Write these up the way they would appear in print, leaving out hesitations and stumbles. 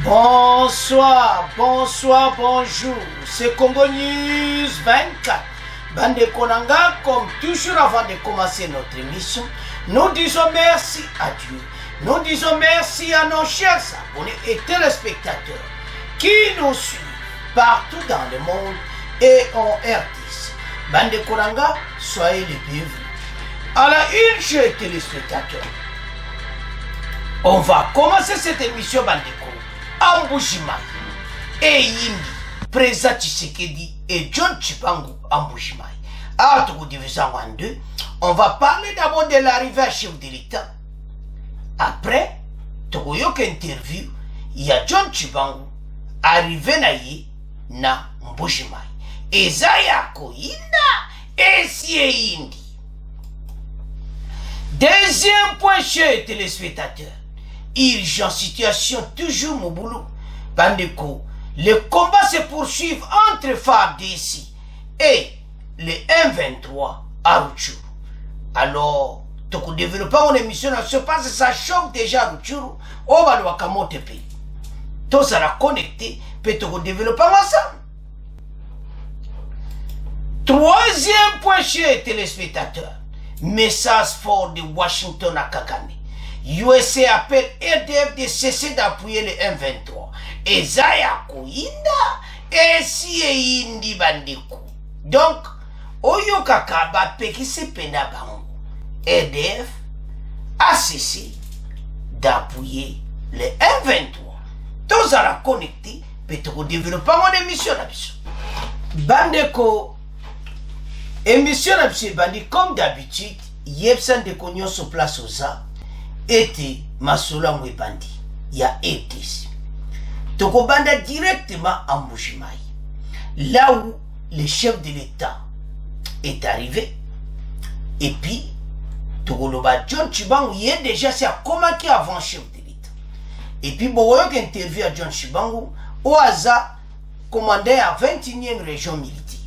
Bonsoir, bonsoir, bonjour. C'est Congo News 24. Bande Konanga, comme toujours avant de commencer notre émission, nous disons merci à Dieu. Nous disons merci à nos chers abonnés et téléspectateurs qui nous suivent partout dans le monde et en RDC. Bande Konanga, soyez les bienvenus. À la une, chers téléspectateurs, on va commencer cette émission Bande Konanga. Ambushimai et Yindi, Président Tshisekedi et John Chibangu Ambushimai. À tout division en deux, on va parler d'abord de l'arrivée à chef de l'État. Après, Togoyok interview, il y a John Chibangu arrivé na Ambushimai. Et Zaya Koyinda et Yindi. Deuxième point chez téléspectateurs. Urgence situation toujours mon boulot. Bandeko, les combats se poursuivent entre FARDC et les M23 à Rutshuru. Alors, tout développement en émission se passe, ça choque déjà Rutshuru. On va le wakamote pays. Tout ça la connecté, peut tout développer ensemble. Troisième point chez téléspectateurs. Message fort de Washington à Kagame. USA appelle RDF de cesser d'appuyer les M23. Et Zaya Koyinda et Indi Bandeko. Donc, Oyo Kakaba Pekise Penabango. RDF a cessé d'appuyer les M23. Tous à la connecter, peut-être développer mon émission d'habitude. Bandeko, émission d'habitude, comme d'habitude, Yepsan de Cognon sur place aux arts. Était Masola Mwebandi, il y a été. Tokobanda directement à Mbushimai. Là où le chef de l'État est arrivé. Et puis, Tokoloba John Chibangu, il est déjà comment qui avant chef de l'État. Et puis, Boyok interview à John Chibangu, au hasard, commandé à 21e région militaire.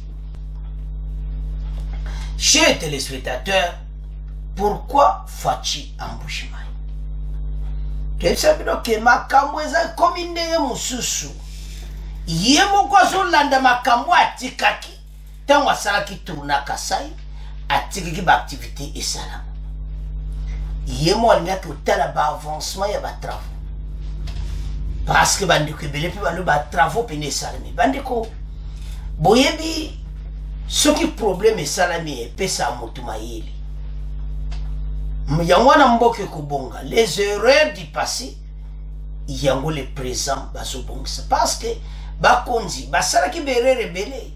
Chers téléspectateurs, pourquoi Fachi Mbushimai? Tu sais que makambo eza komine ye mususu. Ye moko azolanda makambo atikaki. Tango asalaki tourna Kasai, atikaki ba activité esala. Ye mo alingaki otala ba avancement ya ba travaux. Parce que bandeko ebele pe balo ba travaux pene esalami. Bandeko boyebi soki problème esalami epesa motu mayele. Muyangwana mboke kubonga les erreurs du passé yango le présent bazobongisa parce que bakonzi basalaki berere belé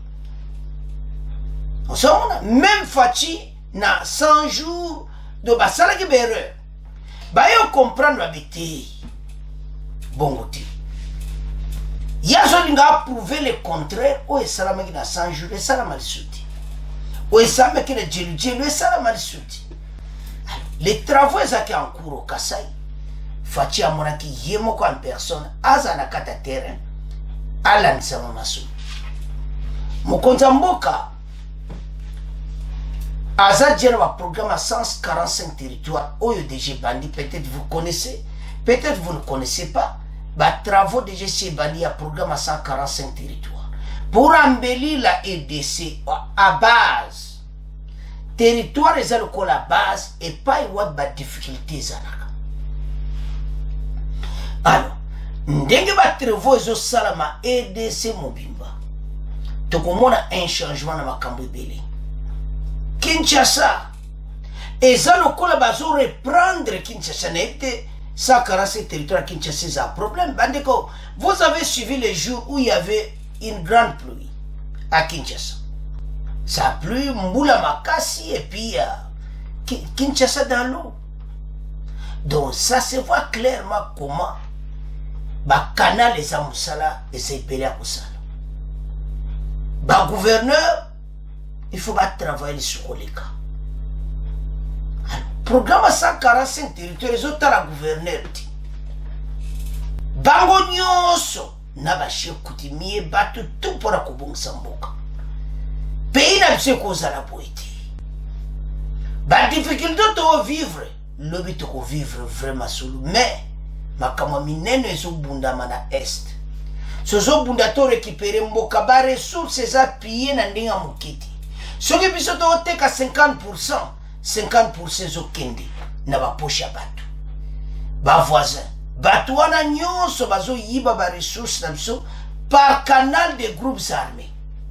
on s'en même Fachi na 100 jours de basalaki berere bayo comprendre babité bongo te yazo linga prouver le contraire o esalamaki na 100 jours esalama lisuti o esalamaki na jelu esalama lisuti. Les travaux étaient en cours au Kasai. Fachi a monaki yemoko en personne, azana kata terrain, alan samamasu. Mokonza mboka, azadjera wa programme à 145 territoires, oyo DG Bandi, peut-être vous connaissez, peut-être vous ne connaissez pas, bah travaux DG chez Bandi a programme à 145 territoires. Pour embellir la RDC à base. Territoire est la base et pas de difficulté. Alors, ndenge ba trevo ezo salama EDC mobimba. Tokomona un changement na makambo ebele. Kinshasa eza lokola bazo reprendre Kinshasa n'était 147 territoires Kinshasa c'est un problème. Bandeko, vous avez suivi les jours où il y avait une grande pluie à Kinshasa. Ça a plu, Mboula Makasi et puis Kinshasa dans l'eau. Donc ça se voit clairement comment le canal est à Moussala et c'est pelé à Moussala. Le gouverneur, il faut travailler sur les cas. Programme 145 territoires, les autres à gouverneur. Bango nyonso, nabashi kutimiye batu tout pour la Kubung Samboka. Pays n'a pas cause à la poétie. La difficulté de vivre, le but de vivre vraiment sous mais makamwa minene ezobundama na est sozobunda to récupérer mboka ba ressources eza pillé na ndinga mokiti soki biso toteka 50% ezokende na baposhe ya bato bavoisin bato wana nyonso bazoyiba ba ressources na biso par canal de groupes armés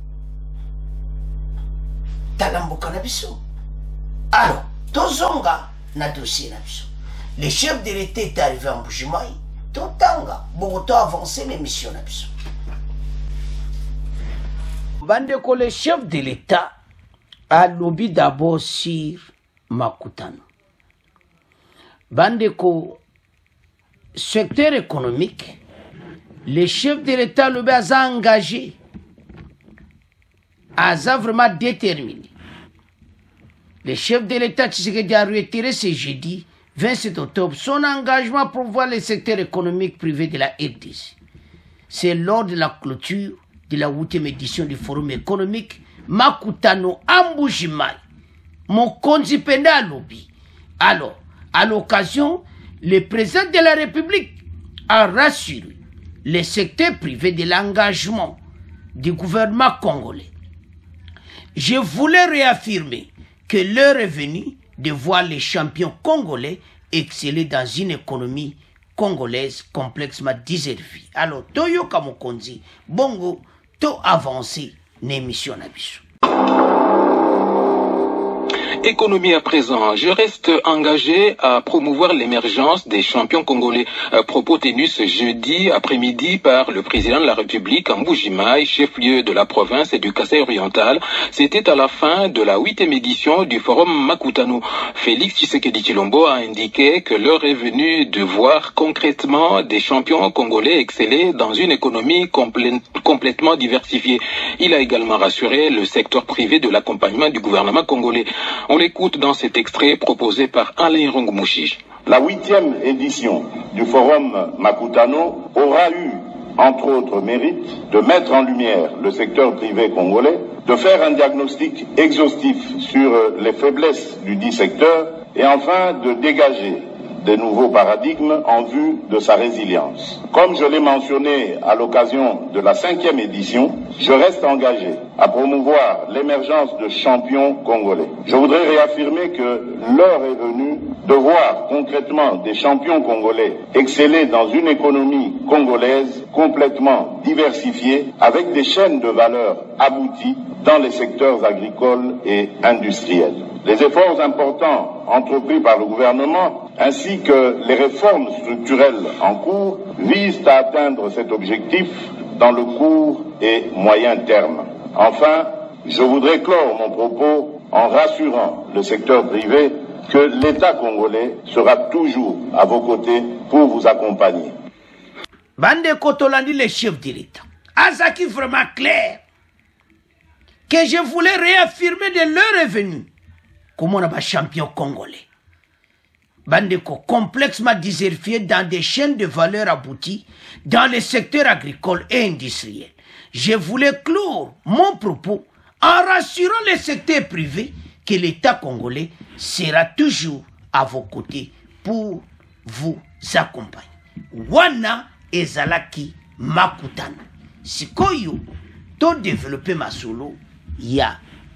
tala mboka na biso. Alors tozonga na dossier na biso. Le chef de l'État est arrivé en Mbujimayi, totanga bokoto avancer l'émission na biso. Bandeko, le chef de l'État a lobby d'abord sur Makutano. Bandeko, secteur économique, le chef de l'État lobby a engagé, a vraiment déterminé. Le chef de l'État Tshisekedi a retiré ce jeudi 27 octobre son engagement pour voir le secteur économique privé de la RDC. C'est lors de la clôture de la 8e édition du Forum économique Makutano à Mbujimayi. Mon Penda lobby. Alors, à l'occasion, le président de la République a rassuré le secteur privé de l'engagement du gouvernement congolais. Je voulais réaffirmer que l'heure est venue de voir les champions congolais exceller dans une économie congolaise complètement déservie. Alors, Toyo Kamokonzi, Bongo, to avancé l'émission Nabiso. Économie à présent, je reste engagé à promouvoir l'émergence des champions congolais. Propos tenus ce jeudi après-midi par le président de la République en Mbujimayi, chef-lieu de la province et du Kasaï oriental. C'était à la fin de la 8e édition du forum Makutano. Félix Tshisekedi Tshilombo a indiqué que l'heure est venue de voir concrètement des champions congolais exceller dans une économie complètement diversifiée. Il a également rassuré le secteur privé de l'accompagnement du gouvernement congolais. On l'écoute dans cet extrait proposé par Alain Rongmouchiche. La 8e édition du Forum Makutano aura eu, entre autres mérites, de mettre en lumière le secteur privé congolais, de faire un diagnostic exhaustif sur les faiblesses du dit secteur et enfin de dégager des nouveaux paradigmes en vue de sa résilience. Comme je l'ai mentionné à l'occasion de la 5e édition, je reste engagé à promouvoir l'émergence de champions congolais. Je voudrais réaffirmer que l'heure est venue de voir concrètement des champions congolais exceller dans une économie congolaise complètement diversifiée avec des chaînes de valeur abouties dans les secteurs agricoles et industriels. Les efforts importants entrepris par le gouvernement ainsi que les réformes structurelles en cours visent à atteindre cet objectif dans le court et moyen terme. Enfin, je voudrais clore mon propos en rassurant le secteur privé que l'État congolais sera toujours à vos côtés pour vous accompagner. Bande Kotolandi, le chef de l'État, Azaki vraiment clair que je voulais réaffirmer de l'heure est venue comme on a un champion congolais. Bandeko complètement diversifié dans des chaînes de valeur abouties dans les secteurs agricoles et industriels. Je voulais clore mon propos en rassurant les secteurs privés que l'État congolais sera toujours à vos côtés pour vous accompagner. Wana ezalaki Makutano. Sikoyo to développer ma solo ya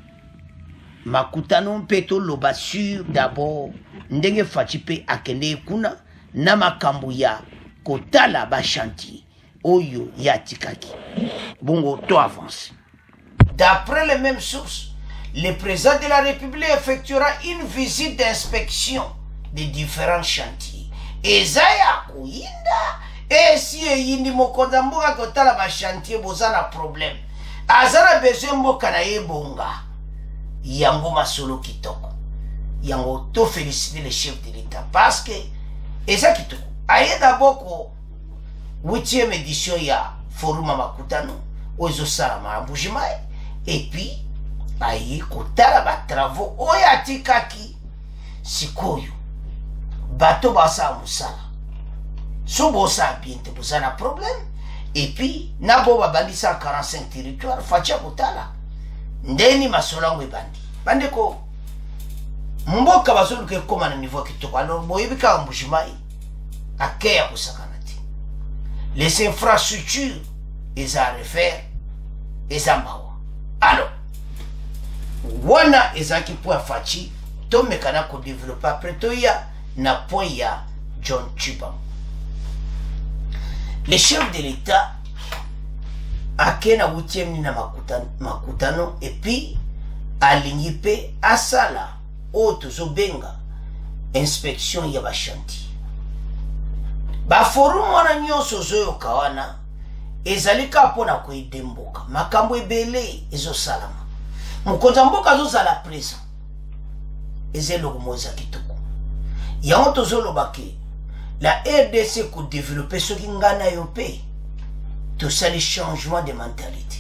Makutano peto loba sur d'abord ndenge fachipe akende kuna na makambo ya kotala ba chantier oyo ya tikaki. Bongo to avance. D'après les mêmes sources, le président de la République effectuera une visite d'inspection des différents chantiers. Ezaya kuinda esi yindi mokonda mboka kotala ba chantier bozana problème. Azana besoin mboka na yebonga. Yango masolo kitoko. Yango to féliciter le chef de l'État parce que eza kitoko. Aye d'abord ko 8e édition ya Forum Makutano ozo sala ma Mbujimayi et puis aye kotala ba travaux oya tikaki sikoyo bato basa musala. So bosa bien te bozana problème et puis na bo babandisa 45 territoires facha kotala. Ndeni masolango ebandi. Bandeko mboka bazoluke koma na niveau kitoko. Alors boyebika Mbujimayi akeya kusakana. les infrastructures, ils à refaire, ils à mawa. Alors, wana ezaki point fachi, to mekana ko développer après to ya na point ya John Tshibanga. Le chef de l'État a kena 8e ni na makutano et puis alingi pe asala oto zobenga inspection ya ba chantier. Ba forum wana nyonso zoyo kawana ezalika pona ko idemboka makambo ebele ezo salama. Mukonza mboka zo sala presa ezelo kumoza kitoko. Yango tozolo baki la RDC ko développer ce qui ngana yo pe. Tout ça les changements de mentalité.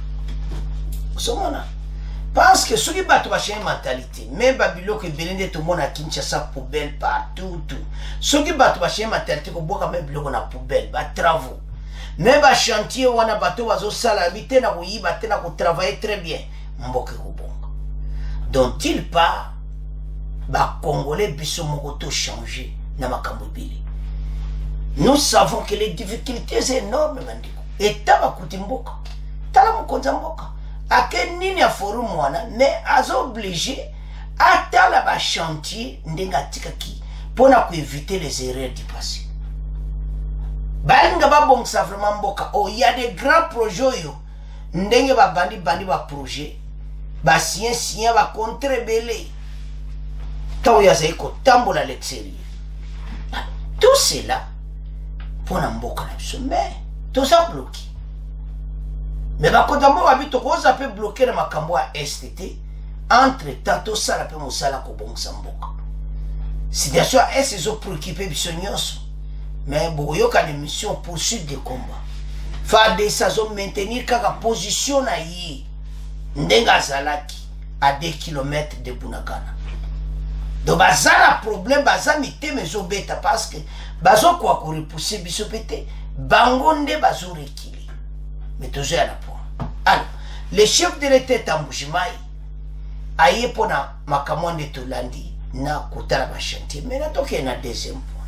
Somona parce que ceux qui battent ba changer mentalité, même babilo que belende tout le monde a Kinshasa poubelle partout tout. Ceux qui battent ba changer mentalité ko boka même biloko na poubelle, ba travaux. Même ba chantier wana bato bazo sala bité na ko yiba tena ko travailler très bien. Mboke ko bonga. Donc il part ba congolais biso moko to changer na makambo bili. Nous savons que les difficultés sont énormes mandiko. Et taba kutimboka. Tala mukonza mboka. Ake nini a forum wana mais azo obligé à tala ba chantier ndenga tikaki pona ko éviter les erreurs du passé. Balinga ba bongsa vraiment mboka. Oh, il y a des grands projets yo. Ndenge ba bandi ba projet. Ba sien ba contrebele. Taw ya zeko tambola à l'extérieur. Tout cela pour mboka na biso mais tout ça bloqué. Mais bakodambo babito ko ça peut bloquer na makambo à STT entre temps tout ça la peut mosala ko bongsa mboka. Situation est zo préoccupé biso nyonso. Mais boyoka les missions poursuite des combats. Fa de ça zo maintenir kaka position na yi ndenga zalaki à 2 km de Bunagana. Donc bazala problème bazami te mezo beta parce que bazo quoi ko repousser biso pété bangonde bazo rekili. Mais toujours à la point. Alors, le chef de l'État Mbujimayi aye pona makamwande tolandi na kutala ba chantier. Mais na toke na deuxième point.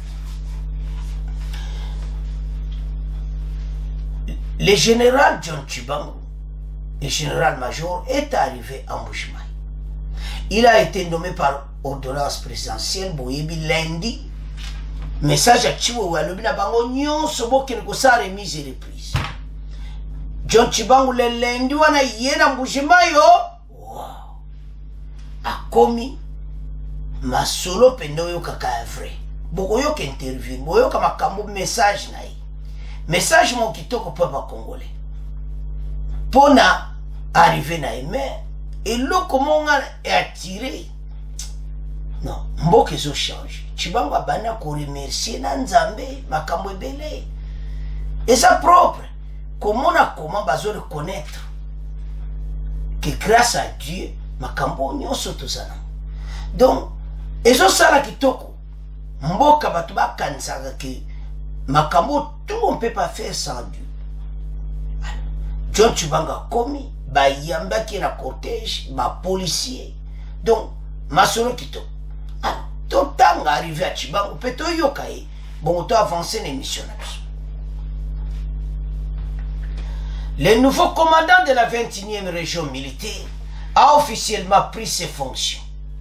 Le général John Tshibanga, le général-major, est arrivé à Mbujimayi. Il a été nommé par ordonnance présidentielle boyebi lundi. Message à Chiwo alobi na bango nyonso bokene ko sa remise et reprise. John Tshibanga le lundi wana yena Mbujimayi yo. Wow. Akomi masolo pendo yo kaka vrai. Boko yo ke interview, boyo kama makambo message na yi. Message mon kitoko papa congolais. Pona arriver na mais et l'eau comment on a attiré. Non, mboke zo change. Tshibanga bana ko remercier na nzambe makambo ebele. Et ça propre. Comment bazo reconnaître que grâce à Dieu makambo nyonso tozana. Donc ezo sala kitoko. Mboka batu ba kansaka que makambo tout on peut pas faire sans Dieu. John Tshibanga komi ba yamba ki na cortège ba policier. Donc masolo kitoko. Tout temps arrivé à Tshibanga, peut-être yokaye, bon, on doit avancer l'émission. Le nouveau commandant de la 21e région militaire a officiellement pris ses fonctions.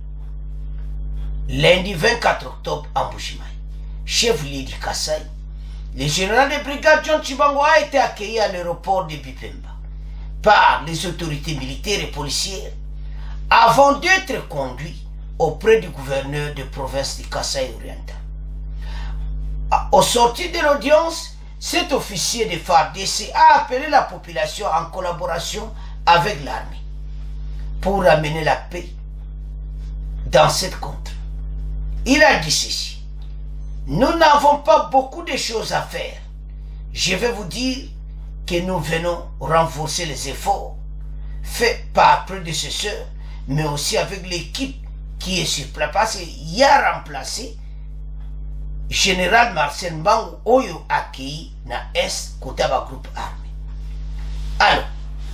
Lundi 24 octobre à Mbujimayi, chef-lieu du Kasaï, le général de brigade John Tshibanga a été accueilli à l'aéroport de Bipemba par les autorités militaires et policières avant d'être conduit auprès du gouverneur de province du Kasaï oriental. Au sortir de l'audience, cet officier de FARDC a appelé la population en collaboration avec l'armée pour amener la paix dans cette contrée. Il a dit ceci: nous n'avons pas beaucoup de choses à faire. Je vais vous dire que nous venons renforcer les efforts faits par prédécesseurs, mais aussi avec l'équipe qui est sur place, parce qu'il a remplacé général Marcel Mbangu Oyo accueilli na Est côté ba groupe armé.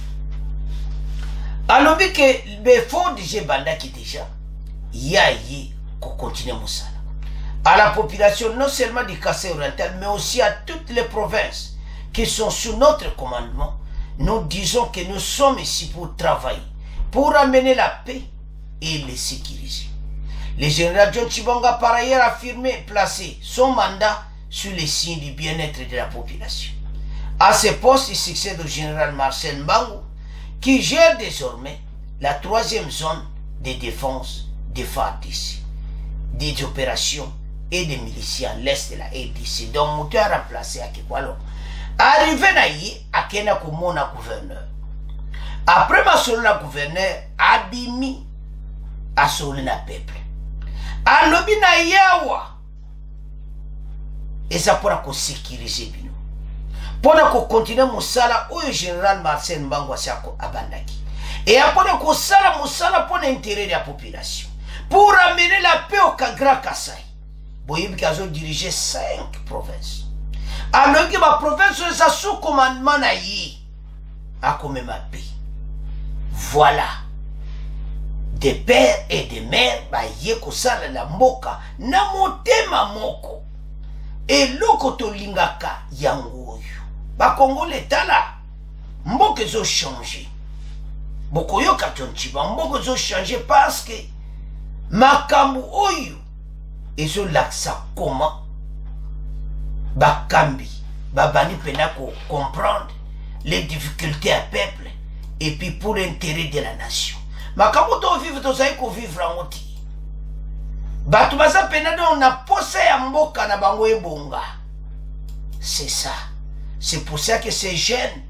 Alors que l'effort de Banda qui déjà y a qu'on continue Moussala à la population non seulement du Kasaï oriental mais aussi à toutes les provinces qui sont sous notre commandement, nous disons que nous sommes ici pour travailler, pour amener la paix et les sécuriser. Le général John Tshibanga par ailleurs a affirmé placer son mandat sur les signes du bien-être de la population. À ce poste, il succède au général Marcel Mbangu, qui gère désormais la 3e zone de défense des FARDC, des opérations et des miliciens à l'est de la RDC. Donc, Moutou a remplacé Akekwalo. Arrivé naïe, Akena Kumona gouverneur. Après ma la gouverneur, Abimi a solé la peuple. Alobi na yawa. Et ça pourra sécuriser bino. Pendant qu'on continue Moussala, où le général Marcel Mbangu a abandaki. Et après qu'on sala Moussala pour l'intérêt de la population. Pour amener la paix au Grand Kassai. Boyib Kazo dirigeait 5 provinces. Alors que ma province est sous commandement naïe. A comme ma paix. Voilà. Des pères et des mères, ba yeko sala la moka, na motema moko. Et loko to lingaka yangoyo. Ba Congo l'état là, mboka zo changé. Boko yo katonchiba, mboka zo changé parce que makambu oyo ezo laksa comment ba kambi, ba bani pena ko comprendre les difficultés à peuple et puis pour l'intérêt de la nation. Makambo to vivre to sai ko vivre en oti. Batu baza penado on a posé ya mboka na bango ebonga. C'est ça. C'est pour ça que ces jeunes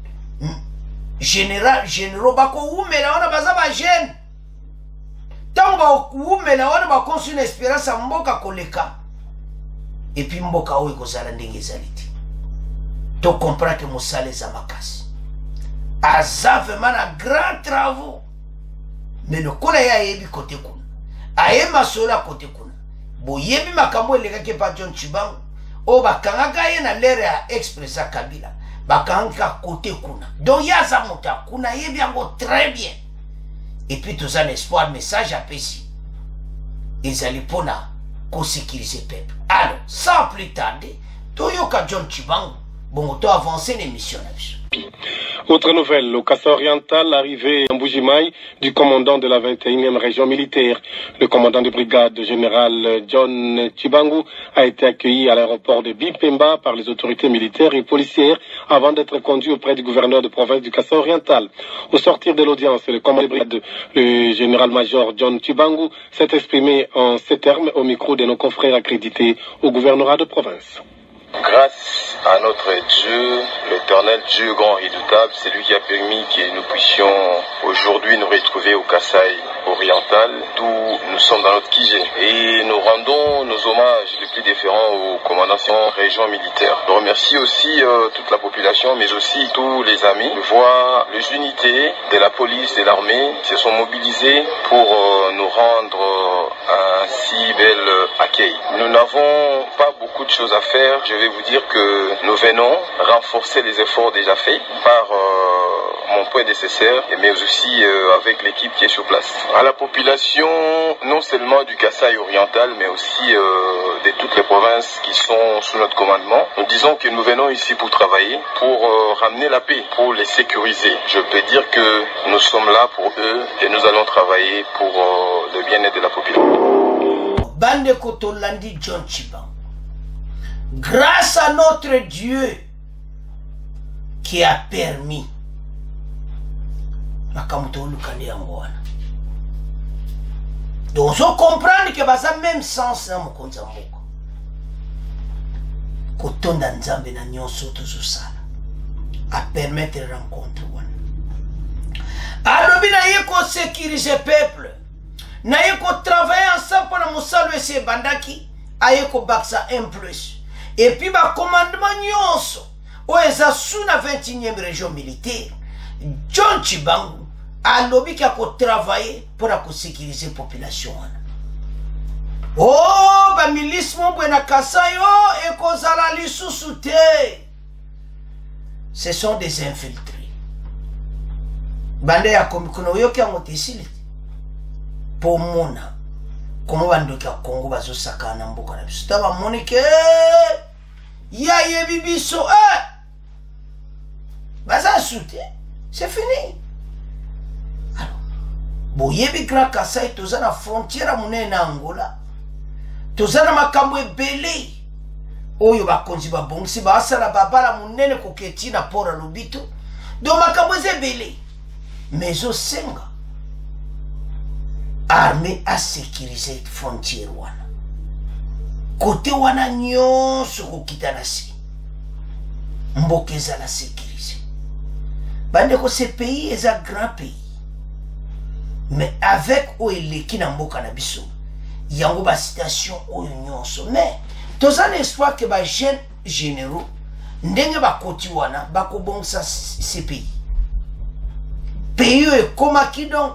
généraux bako umela wana baza ba jeune. Tango ba umela wana ba konsu une espérance à mboka koleka. Et puis mboka oyo kozala ndenge zaliti. To comprendre que mosale za makasi. Aza vraiment na grand travaux. Mais le kona ya yebi côté kuna. Aye masola côté kuna. Bo yebi makambo elega ke pa John Tshibanga. O bakanga ye na lere ya expressa Kabila. Bakanga côté kuna. Donc yaza mota kuna yebi yango très bien. Et puis tout ça l'espoir message à Pessi. Ils allaient pona ko sécuriser peuple. Alors, sans plus tarder, Toyoka John Tshibanga bon to avancer l'émission là-dessus. Autre nouvelle, au Kassai oriental, l'arrivée en Mbuji-Mayi du commandant de la 21e région militaire. Le commandant de brigade général John Tshibanga a été accueilli à l'aéroport de Bipemba par les autorités militaires et policières avant d'être conduit auprès du gouverneur de province du Kassai oriental. Au sortir de l'audience, le commandant de brigade, le général-major John Tshibanga, s'est exprimé en ces termes au micro de nos confrères accrédités au gouvernorat de province. Grâce à notre Dieu, l'éternel Dieu grand et redoutable, c'est lui qui a permis que nous puissions aujourd'hui nous retrouver au Kassai oriental, d'où nous sommes dans notre Kijé. Et nous rendons nos hommages les plus différents au commandant de la région militaire. Je remercie aussi toute la population, mais aussi tous les amis, de voir les unités de la police et de l'armée se sont mobilisés pour nous rendre un si bel accueil. Nous n'avons pas beaucoup de choses à faire. Je vais vous dire que nous venons renforcer les efforts déjà faits par mon prédécesseur, mais aussi avec l'équipe qui est sur place. À la population, non seulement du Kassai oriental, mais aussi de toutes les provinces qui sont sous notre commandement, nous disons que nous venons ici pour travailler, pour ramener la paix, pour les sécuriser. Je peux dire que nous sommes là pour eux et nous allons travailler pour le bien-être de la population. Bande Kotolandi John Tshibanga. Grâce à notre Dieu qui a permis donc on comprend que ça même sens na mokonza mboko kotonda nzambe na nyonso tozosala a permettre rencontre wana alobi na ye ko sécuriser peuple na ye ko travailler ensemble pour na mosalo ese bandaki aye ko baksa un plus. Et puis, le commandement nyonso, où est sous la 21e région militaire, John Tshibanga a lobby qui a travaillé pour sécuriser la population. Oh, ba milice mon buena Kassai et kozala lisusu te. Ce sont des infiltrés. Bande ya komikono yoki amotesili. Pour mona. Comment bandoki ya Congo bazo sakana mboka na biso. Taba monike. Ya ye bibiso soute, c'est fini. Alors, boyebi Grand Kassai, toza na frontière monene na Angola. Toza na makambo ebele. Oyo bakonzi babongisi basala babala monene koketi na pora lobito. Do makambo ebele. Mais au senga. Armée a sécurisé frontière wana. Côté wana nyonso kokita na si. Mbokeza la sécurisé. Bande ko ce pays est un grand pays. Mais avec oeleki na mboka na biso. Yango ba situation oyo nyonso. Mais tozana espoir que ba jeunes généraux ndenge ba koti wana ba ko bongsa ce pays. Pays est comme qui donc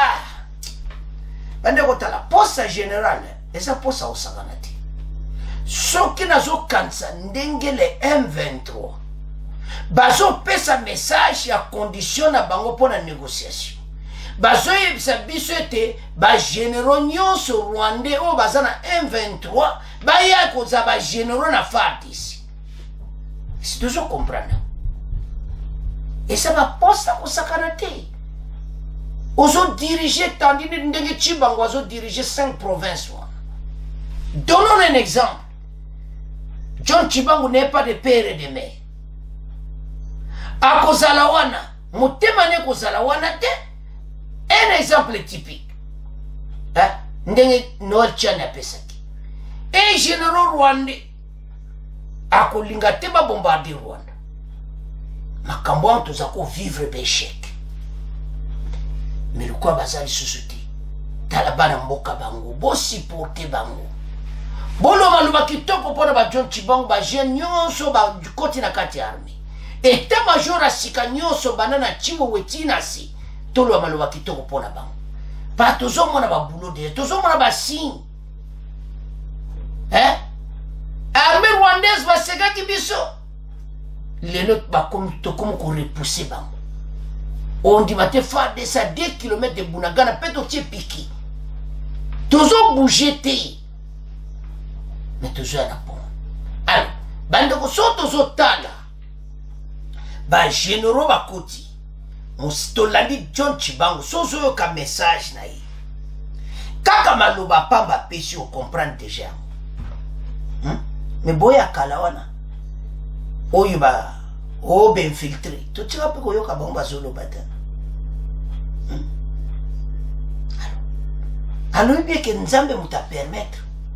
bande ko tala poste général esa poste au saganati. Soki nazo kansa ndenge le M23 bazo pesa message ya condition na bango pona négociation. Bazo yebisa biso ete ba généraux nyonso rwandais o bazana M23 ba ya koza ba généraux na FARDC. Si tu comprends. Et ça va poste au sakanate. Ozo diriger tandis ndenge Chibango ozo diriger 5 provinces. Donnons un exemple. John Chibango n'est pas de père et de mère. A Kozalawana, Moutemane Kozalawana te. Un exemple typique. Ndenge Noël Tchana Pesaki. Un général rwandais. A Kolinga Teba bombarder Rwanda. Makambo antozako vivre d'échec. Mais le quoi bazali société. Talabana mboka bango. Bo supporter bango. Bolo maluba kitoko pona ba John Chibango ba jeune nyonso ba du côté na kati armée. Et ta major asika nyonso banana chimo wetina si. Tolo maluba kitoko pona bango. Pa tozo mona ba boulot de. Tozo mona ba signe. Armée rwandaise va sega kibiso. Les autres ba comme to comme ko repousser bango. On dit que faire de ça 2 km de Bunagana, peut-être piqué. Toujours bouger. Mais toujours à la pompe. Alors, bande so toujours tala. Ba généraux ba koti. On stolandi John Chibango, sozo yo ka message na yi. Kaka maloba pamba pesi on comprendre déjà. Mais boya kalawana. Oyo ba o ben filtré. Tu tu vas pas koyo ka bomba zolo bata. Alors bien que Nzambe muta permettre.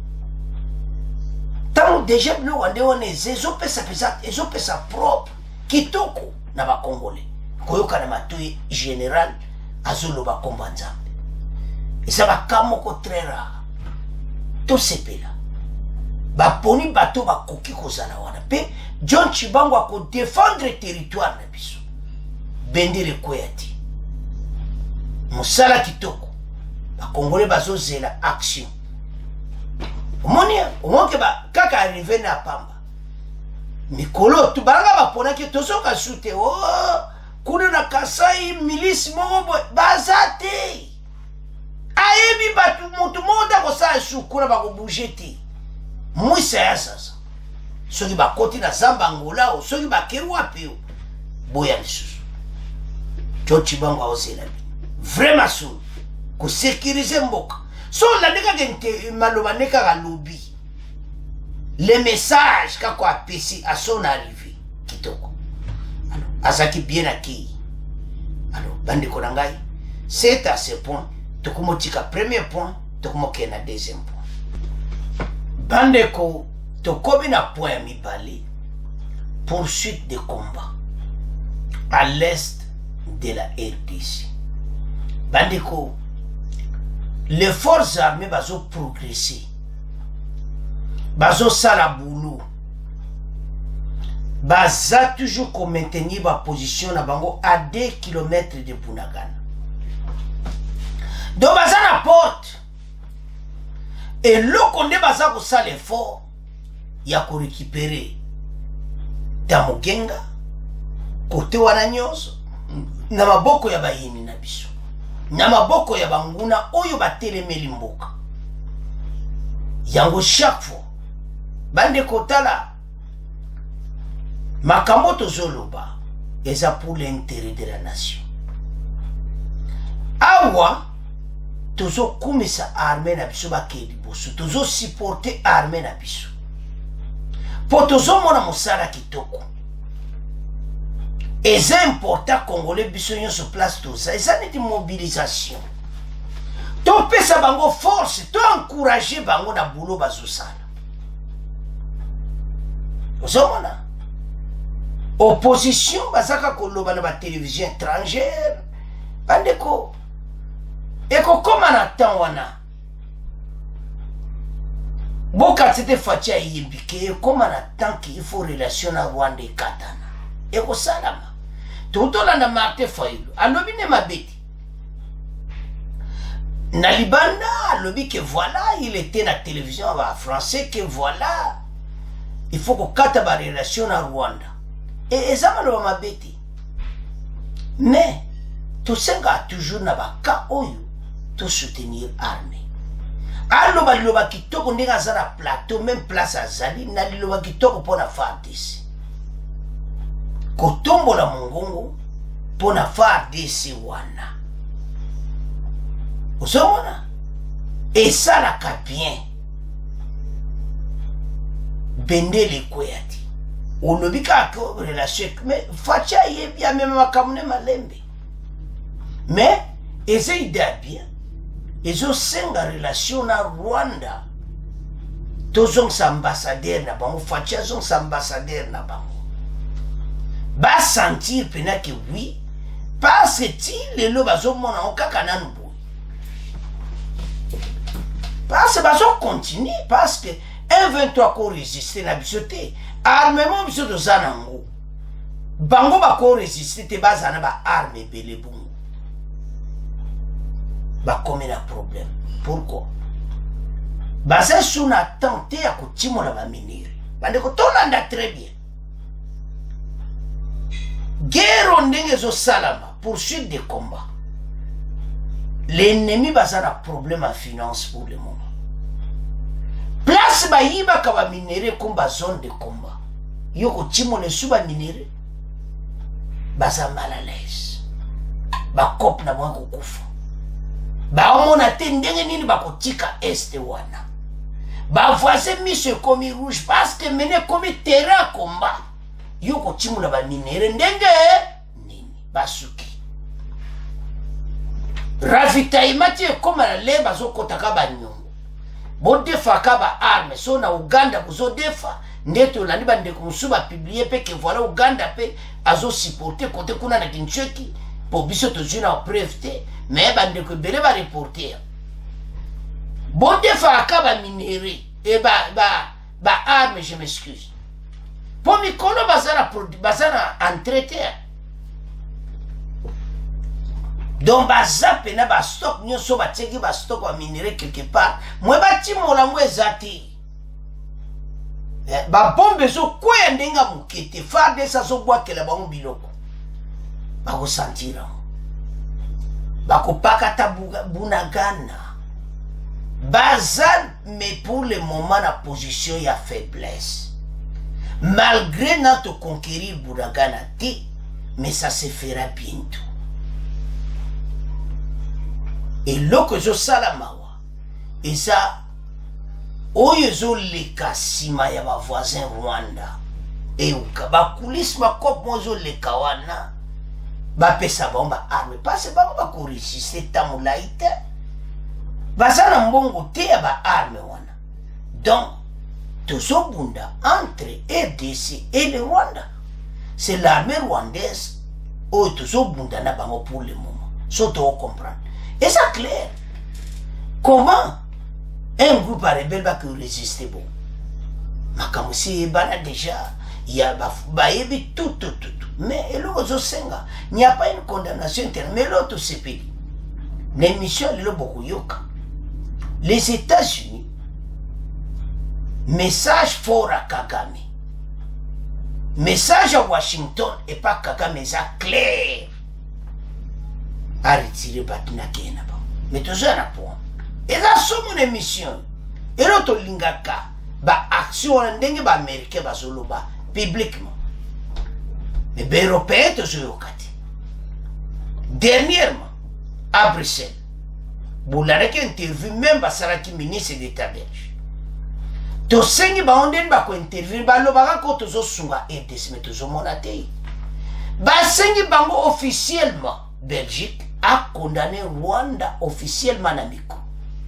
Tant déjà nous on est ezo pesa propre kitoko na ba congolais. Koyo kana matui général azolo ba komba Nzambe. Et ça va kamoko très rare. Tout c'est là. Ba poni bato ba koki kozala wana pe John Chibango a ko défendre territoire na biso. Bendere koyati. Musala kitoko. Ba Congolais bazo zela action. Omonia, omoke ba kaka arrivé na pamba. Mikolo tu baranga ba pona ke toso ka sute kuna na Kasai milice mobo bazate. Ayebi batu mutu monda ko sa shukura ba ko bougeti. Mwisa ya sasa. Soki ba koti na zamba Angola o soki ba kerwa pio. Boya lisusu. John Chibango aozela. Vraiment sou. Ko sécuriser mboka. So la neka gente maloba neka ga lobby. Les messages kako apesi à son arrivée kitoko. Alors, azaki bien acquis. Alors, bande konangai, c'est à ce point. Tokumotika premier point, tokumoke na deuxième point. Bande ko tokobi na point mibale. Poursuite de combat à l'est de la RDC. Bande ko les forces armées bazo progresser. Bazo sala boulot. Baza toujours qu'on maintenir ma position na bango à 2 km de Bunagana. Donc baza la porte. Et l'eau qu'on est baza ko sala l'effort, ya ko récupérer Tamugenga, côté wana nyonso, na maboko ya bayini na biso. Na maboko ya banguna oyo batelemeli mboka. Yango chaque fois bande kotala makambo tozoloba et ça pour l'intérêt de la nation. Awa, toujours comme ça armée na biso ba kedi bosso, toujours supporter armée na biso. Pour toujours mona mosala kitoko. Et c'est important Congolais biso sur place tout ça. Et ça n'est une mobilisation. To pesa bango force, to encourager bango na boulot bazosala. Ozomona. Opposition bazaka koloba na ba télévision étrangère. Bandeko. Eko koma na temps wana. Boka tete fatia yimbike koma na temps qu'il faut relation na Rwanda et Katana. Eko salama. Tutolanda Martin Fayulu. Alobi ne mabeti. Nalibanda alobi que voilà, il était na télévision français que voilà, il faut qu'on kata ba relation na Rwanda. Et ça m'a mabeti. Mais tout ça toujours na ba ka oyo tout soutenir armée. Aloba loba kitoko ndinga za na plateau même place à Zali na loba kitoko pona FARDC. Kotombola mongongo pona FARDC wana. Ozomona. Et ça la bien. Bendele kweyati. Olobika ko relation mais facha yebia même makamune malembe. Mais essaye bien. Ils ont 5 relations na Rwanda. Tous ont ambassadeur na bango, facha ont ambassadeur na bango. Ba sentir pena que oui parce que ti le lo bazo mona okaka nanu boy. Parce que bazo continue parce que M23 ko résister na bisoté. Armement biso de zanango. Bango ba ko résister te bazana ba arme belé bongo. Ba comme un problème. Pourquoi? Basa suna tenté à kutimo na ba miniri. Bande ko tolanda très bien. Guerre ndenge zo salama, poursuite des combats. L'ennemi bazana problème à finance pour le moment. Place ba yiba ka ba minéré comme ba zone de combat. Yoko timo le suba minéré. Baza mal à l'aise. Ba kop na mwango kufa. Ba omona te ndenge nini ba kotika este wana. Ba voisin mise comme rouge parce que mene comme terrain combat. Yoko chimula ba minere ndenge nini basuki ravitaillement comme la leba zo kotaka ba nyongo bo defa ka ba arme so na Uganda buzo defa ndeto landi ba ndeko musuba publier pe que voilà Uganda pe azo supporter côté kuna na Kinsheki pour biso to juna preuve mais ba ndeko bele ba reporter bo defa ka ba minere et ba arme je m'excuse. Pour Mikolo bazana entretien. Donc baza pena ba stock nyoso ba teki ba stock wa minerai quelque part. Moi ba timola mwe zati. Ba bombe zo kwa ndenga mukete farde sa zo bwa kela ba mbiloko. Ba ko sentira. Ba ko pakata bunagana. Bazan mais pour le moment la position ya faiblesse. Malgré notre conquérir Bouragana, mais ça se fera bientôt. Et là que je salamawa, et ça, oyezo leka sima ya ba voisin Rwanda, et uka ba kulis ma kop mozo leka wana, ba pesa bomba arme, parce que ba ko résister tamulaite, ba sana mbongo te ya ba arme wana. Donc Tozo Bunda entre RDC et le Rwanda. C'est l'armée rwandaise où Tozo Bunda n'a pas pour le moment. Ça tu comprendre. Et ça clair. Comment un groupe rebelle va résister bon? Makamusi bana déjà il y a tout. Mais il n'y a pas une condamnation interne. Mais l'autre c'est pays. L'émission est beaucoup yoka. Les États-Unis. Message fort à Kagame. Message à Washington et pas Kagame, ça clair. À retirer Batina Kenaba. Mais toujours un point. Et là, c'est mon émission. Et l'autre lingaka, ba action en dengue ba américain ba solo ba publiquement. Mais les Européens, ils ont dernièrement, à Bruxelles, vous avez interview même le ministre d'État belge. To sengi ba onden ba ko interview ba lo ba ko to zo sunga RDC mais to zo monate. Ba sengi bango officiellement Belgique a condamné Rwanda officiellement na miko.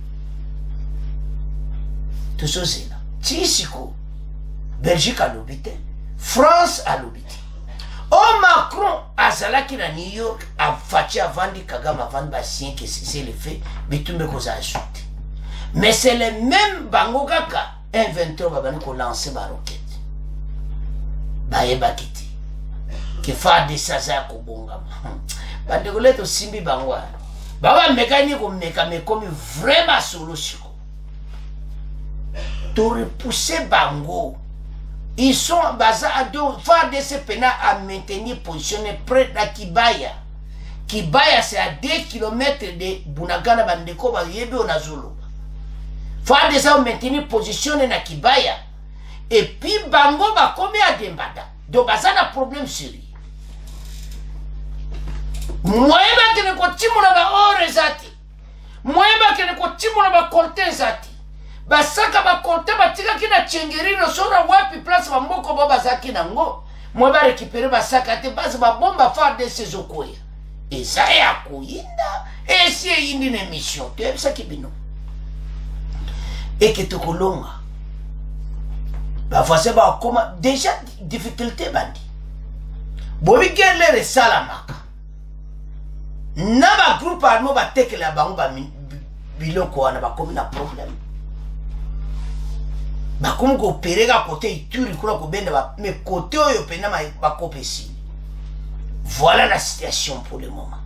To zo zela. Tisiko Belgique a l'obité, France a l'obité. Oh Macron a zalaki na New York a fachi avandi Kagame avandi ba sien que c'est le fait bitumbe ko za ajouté. Mais c'est le même bango kaka M23 va venir lancer ma roquette. Baeba kiti. Qui fa des saza ko bonga. Ba de goleto simbi bangwa. Baba mécanique ko meka mais comme vraiment solution. To repousser bango. Ils sont basés à deux faire de ces peines à maintenir positionné près de Kibaya. Kibaya c'est à 2 km de Bunagana Bandeko ba yebe onazolo. Faire des hommes maintenir positionné na Kibaya. Et puis bango ba combien à Dembada. Donc ça a un problème sérieux. Moi ba kene ko timuna ba orezati. Moi ba kene ko timuna ba koltezati. Ba saka ba kolte ba tika kina chengerino sona wapi place ba mboko baba zaki nango. Moi ba récupérer ba saka te base ba bomba faire des sezokoya. Et ça est à koyinda. Et c'est une émission. Tu es ça qui bino. Et que tu kolonga ba voici ba comment déjà difficulté bandi bobi gele salamaka na ba groupe armé ba tekela bango ba biloko wana ba comme na problème ba comme ko perega côté ituri kula ko benda ba mais côté oyo pena ba kopesi. Voilà la situation pour le moment.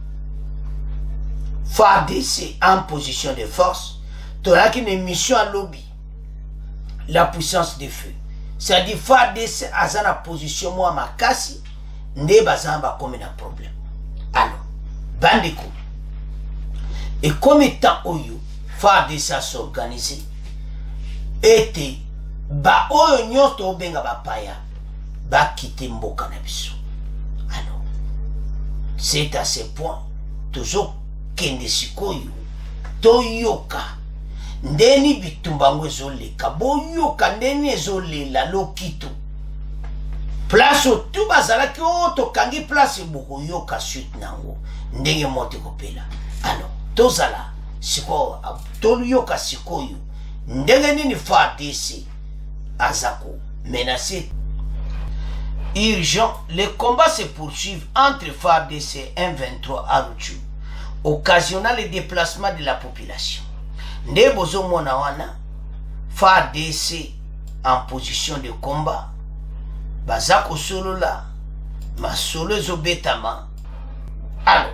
FARDC en position de force. Tu as une mission à lobby. La puissance des feux. C'est-à-dire, FARDC a la position moi ma casse. Ne bazamba comme un problème. Alors, bandeko. Et comme étant oyo, FARDC a s'organiser. Et ba oyo nyoto benga ba paya. Ba kite mboka na biso. Alors, c'est à ce point. Toujours kende sikoyo. Toyoka. Ndeni bitumbango ezoleka boyoka ndeni ezolela lokito place otu bazalaki tokangi place bokoyoka suite nango ndenge mote kopela. Alors tozala sikoyo toyoka sikoyo ndenge nini FARDC azako menacé. Urgent, les combats se poursuivent entre FARDC et M23 à Rutshuru, occasionnant le déplacement de la population. Ndebozo mona wana FARDC en position de combat bazako solo la masolo zobetama. Alors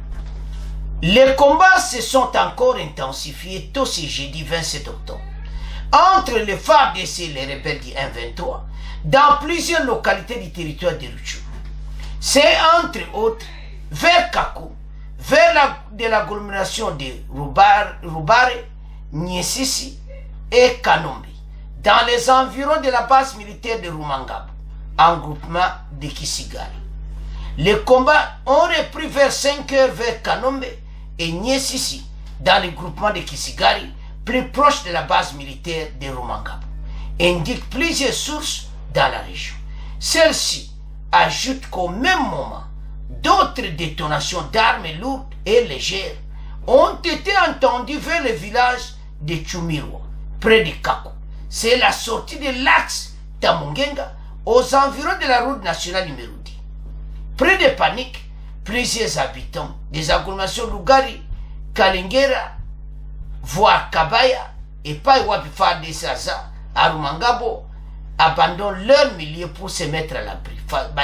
les combats se sont encore intensifiés tôt ce jeudi 27 octobre entre les FARDC et les rebelles du M23 dans plusieurs localités du territoire de Rutshuru. C'est entre autres vers Kakou, vers l'agglomération de Rubare, Nyesisi et Kanombe, dans les environs de la base militaire de Rumangabo, en groupement de Kisigari. Les combats ont repris vers 5 heures vers Kanombe et Nyesisi, dans le groupement de Kisigari, plus proche de la base militaire de Rumangabo, indiquent plusieurs sources dans la région. Celles-ci ajoutent qu'au même moment, d'autres détonations d'armes lourdes et légères ont été entendues vers le village de Chumirwa, près de Kakou. C'est la sortie de l'axe Tamungenga aux environs de la route nationale numéro 10. Près de panique, plusieurs habitants des agglomérations Lugari, Kalengera, voire Kabaya et Paiwapi FARDC à Rumangabo abandonnent leur milieu pour se mettre à l'abri.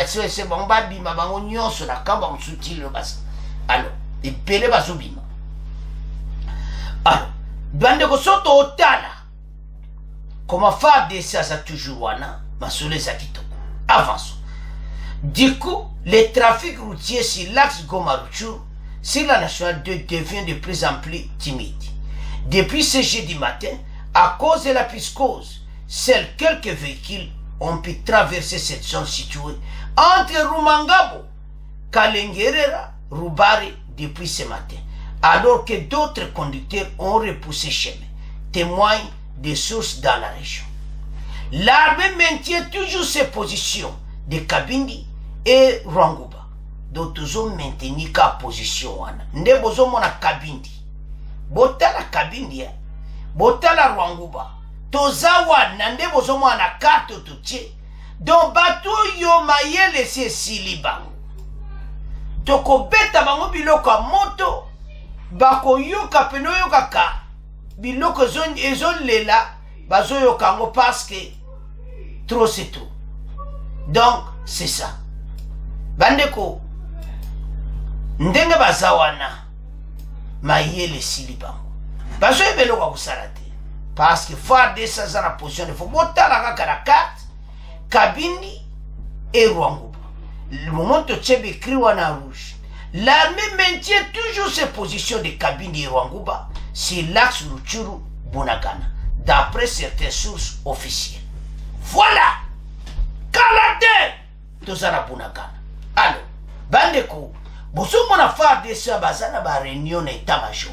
Alors, et pele bazobima. Alors, bandeko soto otala. Comment FARDC a toujours wana, masole zakitoko. Avançons. Du coup, le trafic routier sur l'axe Goma-Rutshuru, sur la nationale 2 devient de plus en plus timide. Depuis ce jeudi matin, à cause de la piscose, seuls quelques véhicules ont pu traverser cette zone située entre Rumangabo, Kalengerera, Rubari depuis ce matin, alors que d'autres conducteurs ont repoussé chemin, témoignent des sources dans la région. L'armée maintient toujours ses positions de Kabindi et Rwanguba. D'autres ont maintenu sa position. Nde bozo mona Kabindi. Botala Kabindi, botala Rwanguba. Tozawa nande bozo mona carte tutie. Donc bato yo mayele se silibango. Toko beta bango biloko moto. Bako yoka peno yoka ka. Biloko ezon lela. Bazo yoka ngo parce que trop c'est trop. Donc c'est ça. Bandeko. Ndenge bazawana. Mayele silibango. Bazo yebelo kwa kusarate. Parce que FARDC ça na position de faut botala kaka la carte. Kabindi et Rwanguba. Le moment où tu es écrit en rouge, l'armée maintient toujours ses positions de Kabindi et Rwanguba sur l'axe Rutshuru-Bunagana, d'après certaines sources officielles. Voilà! Kalate! Tozana Bunagana. Alors, Bandeko, boso mona FARDC bazana ba réunion na état-major.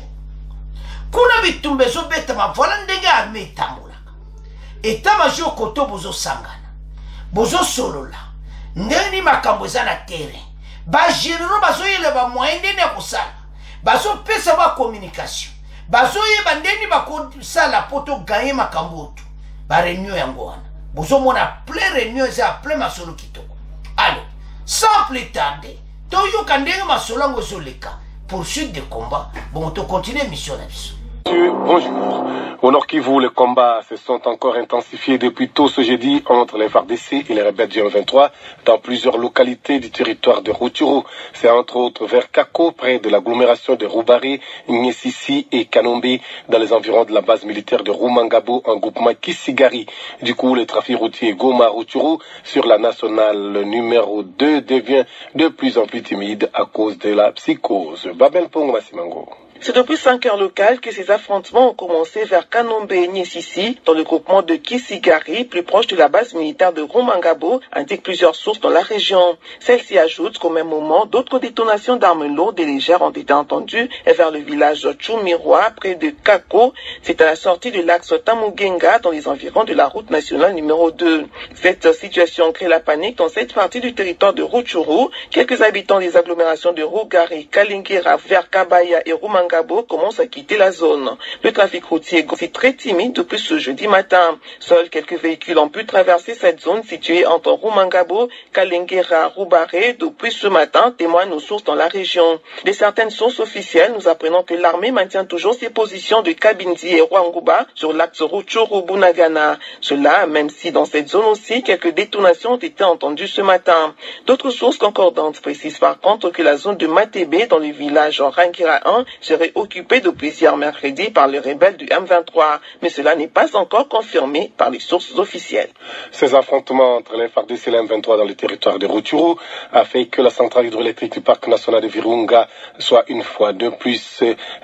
Kuna bitumbezo betama voilà ndenge armée tambolaka. État-major koto bozo sangana. Bozo solola ndeni makambo eza na terrain ba généraux bazo yele ba moyen ndeni ya kosala bazo pesa ba communication bazo yeba ndeni ba kosala poto gagner makambo oto ba réunion yango wana bozo mona plein réunion eza plein masolo kitoko. Alors sans plus tarder to yoka ndenge masolo ngo zoleka poursuite de combat bon to continuer mission na biso. Bonjour. Au Nord Kivu, les combats se sont encore intensifiés depuis tôt ce jeudi entre les FARDC et les rebelles du M23 dans plusieurs localités du territoire de Rutshuru. C'est entre autres vers Kako, près de l'agglomération de Rubari, Nyesisi et Kanombe, dans les environs de la base militaire de Rumangabo, en groupement Kisigari. Du coup, le trafic routier Goma-Rutshuru sur la nationale numéro 2 devient de plus en plus timide à cause de la psychose. Babel Pong Massimango. C'est depuis 5 heures locales que ces affrontements ont commencé vers Kanombe et Nyesisi, dans le groupement de Kisigari, plus proche de la base militaire de Rumangabo, indiquent plusieurs sources dans la région. Celles-ci ajoutent qu'au même moment, d'autres détonations d'armes lourdes et légères ont été entendues vers le village Chumirwa, près de Kako. C'est à la sortie de l'axe Tamugenga, dans les environs de la route nationale numéro 2. Cette situation crée la panique dans cette partie du territoire de Rutshuru. Quelques habitants des agglomérations de Rugari, Kalingera, vers Kabaya et Rumangabo commence à quitter la zone. Le trafic routier est très timide depuis ce jeudi matin. Seuls quelques véhicules ont pu traverser cette zone située entre Rumangabo, Kalengera, Rubare depuis ce matin, témoignent nos sources dans la région. De certaines sources officielles, nous apprenons que l'armée maintient toujours ses positions de Kabindi et Rwanguba sur l'axe Rutshuru-Bunagana. Cela, même si dans cette zone aussi, quelques détonations ont été entendues ce matin. D'autres sources concordantes précisent par contre que la zone de Matebe, dans le village Rangira 1, serait occupée depuis hier mercredi par les rebelles du M23, mais cela n'est pas encore confirmé par les sources officielles. Ces affrontements entre les FARDC et le M23 dans le territoire de Rutshuru a fait que la centrale hydroélectrique du parc national de Virunga soit une fois de plus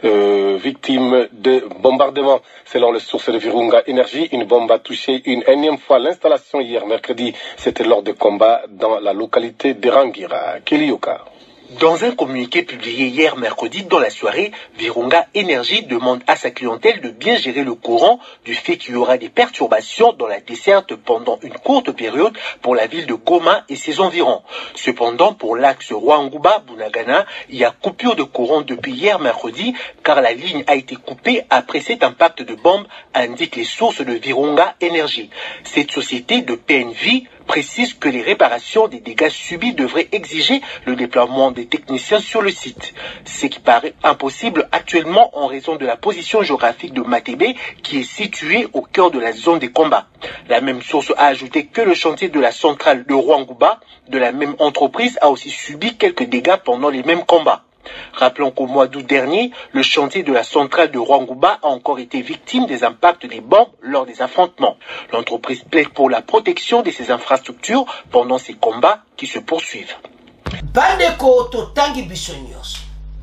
victime de bombardements. Selon les sources de Virunga Énergie, une bombe a touché une énième fois l'installation hier mercredi. C'était lors de combats dans la localité de Rangira. Kelioka. Dans un communiqué publié hier mercredi dans la soirée, Virunga Énergie demande à sa clientèle de bien gérer le courant du fait qu'il y aura des perturbations dans la desserte pendant une courte période pour la ville de Goma et ses environs. Cependant, pour l'axe Rwanguba-Bunagana, il y a coupure de courant depuis hier mercredi car la ligne a été coupée après cet impact de bombe, indiquent les sources de Virunga Énergie. Cette société de PNV précise que les réparations des dégâts subis devraient exiger le déploiement des techniciens sur le site, ce qui paraît impossible actuellement en raison de la position géographique de Matebe qui est située au cœur de la zone des combats. La même source a ajouté que le chantier de la centrale de Rwanguba de la même entreprise a aussi subi quelques dégâts pendant les mêmes combats. Rappelons qu'au mois d'août dernier, le chantier de la centrale de Rwanguba a encore été victime des impacts des bombes lors des affrontements. L'entreprise plaide pour la protection de ses infrastructures pendant ces combats qui se poursuivent. Bandeko totangi bisonyos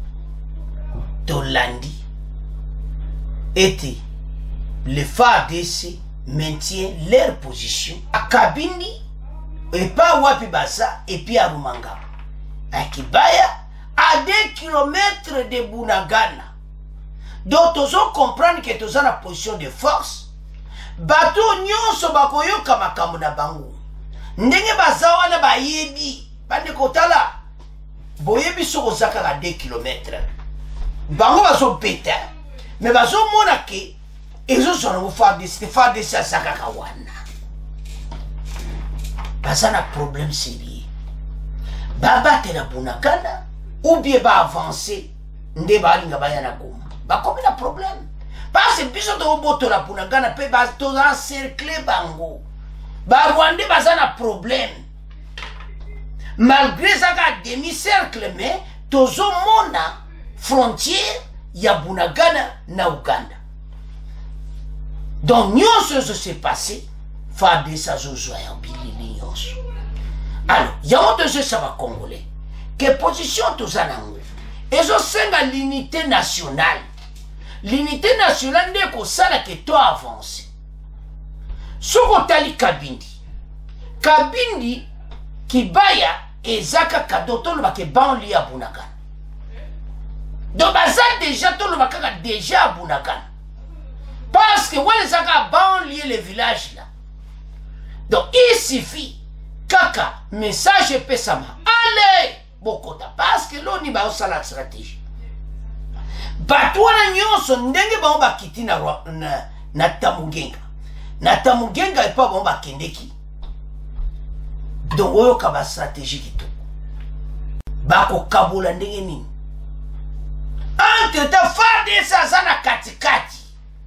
Tolandi était le FARDC maintient leur position à Kabindi et pas wapi basa et puis à Rumangabo à Kibaya à 2 kilomètres de Bunagana. Donc tous comprendre que tous la position de force bato nyonso bakoyoka makambo na bango ndenge bazawa na bayebi bande kotala boyebi soko zaka ka 2 kilomètres bango bazo peta mais bazo mona ke ezo sona mo faire des saka kawana basana problème sérieux baba te na Bunagana ou bien ba avancer nde balinga bayana goma ba comme na problème parce que biso to boto la Bunagana pe ba to encercler bango ba Rwanda bazana problème malgré ça ka demi cercle mais tozo mona frontière ya Bunagana na Uganda. Donc nyonso se s'est passé fa de sa zozo ya bilili nyonso. Alors ya de ce ça va congolais que position toza nango ezo senga l'unité nationale. L'unité nationale n'est que ça que toi avance. Soko tali Kabindi Kibaya ezaka kadoto le bake banli ya Bunagana. Donc baza déjà tout le baka déjà à Bunagana. Parce que ouais ezaka banli le village là. Donc il suffit kaka message pesama. Allez bokota parce que l'on y va au la stratégie. Batwana nyonso ndenge ba bakiti na Tamugenga. Na Tamugenga et pas ba kendeki. Donc oyo ka ba stratégie kito. Ba ko kabula ndenge nini. Entre ta fade sa na katikati.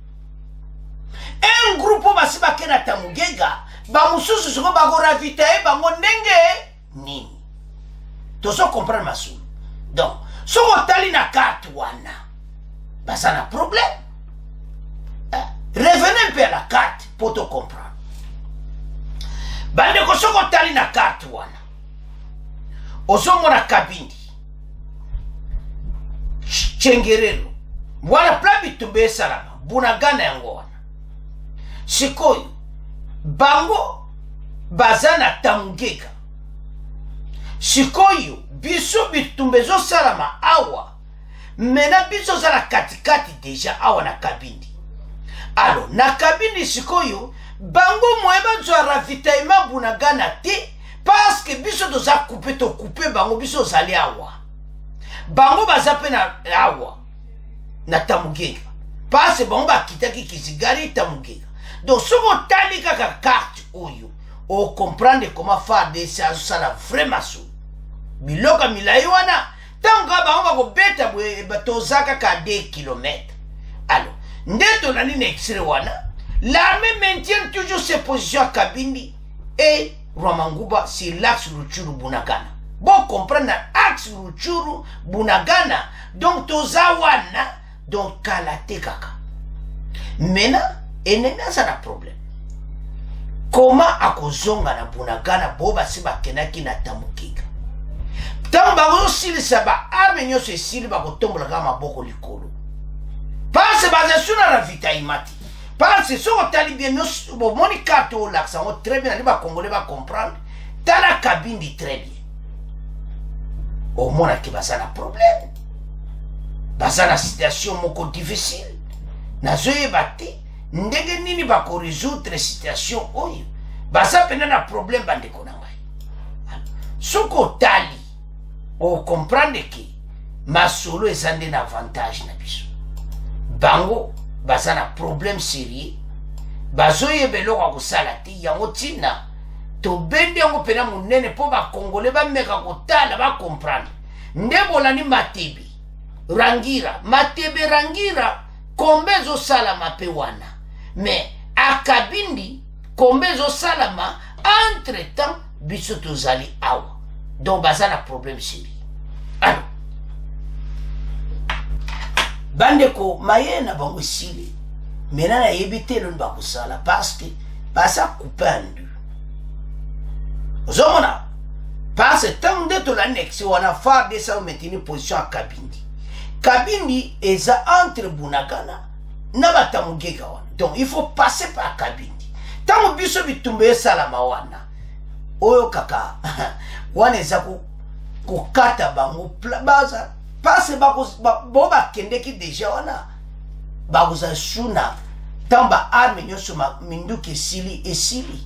Un groupe ba siba ke na Tamugenga, ba mususu soko ba ko ravitae ba ndenge nini. Tozo comprendre masu. Donc, soko tali na carte wana. Bah ça n'a problème. Revenez un peu à la carte pour te comprendre. Bande ko soko tali na carte wana. Osomo na Kabindi. Chengerero. Wana plabi tumbe salama. Bunagana yango wana. Sikoyo. Bango bazana Tamugega. Sikoyo biso bitumbezo salama awa. Mena biso za la katikati deja awa na Kabindi. Alors, na Kabindi sikoyo, bango mweba zo ravitaillement Bunagana te, parce que biso doza coupe to coupe bango biso zali awa. Bango bazape na awa, na Tamugega. Parce que bango bakitaki Kizigari Tamugega. Donc, soko tali kaka carte oyo, o comprendre comment faire des ça la vraiment sou. Biloka milaywana, tanga ba on va beta batozaka ka 2 km. Alors, ndeto nani na extrait wana, l'armée maintient toujours ses positions à Kabindi et Rwamanguba sur l'axe Ruchuru Bunagana. Bon comprendre l'axe Ruchuru Bunagana, donc tozawana, donc kalate kaka. Maintenant, ennemi ça na problème. Comment akozonga na Bunagana boba siba kenaki na Tamugega? Tant ba osili saba arme nyonso esili ba kotombola ka maboko likolo. Parce que sur la ravitaillement. Parce que si on tali bien nous moni carte au lac ça très bien les ba congolais va comprendre. Dans la Kabindi très bien. Au moins que ba ça la problème. Ba ça la situation moko difficile. Na zoye bati ndenge nini ba ko résoudre situation oyo. Ba ça pena na problème bande konanga. Soko tali on comprend que masolo ezande na avantage na biso. Bango baza na problème sérieux. Bazoye beloko kosala te yango tina to bende yango pena munene po ba congolais ba meka kotala ba comprendre. Ndebola ni Matebe Rangira, Matebe Rangira kombezo salama pe wana. Mais a Kabindi kombezo salama entre-temps biso tozali awa. Donc baza na problème sérieux. Alors bandeko maye na bango sile mena na yebite lo ba kusala parce que basa coupandu ozomona parce que tant de to l'annexe wana fa de ça maintenir position à Kabindi. Kabindi eza entre Bunagana na Batamugega wana. Donc il faut passer par Kabindi. Tant biso bitumbe salama wana oyo kaka wana eza kokata bango baza parce bo bakendeki deja wana bakoza suna tamba arme nyonso minduki esili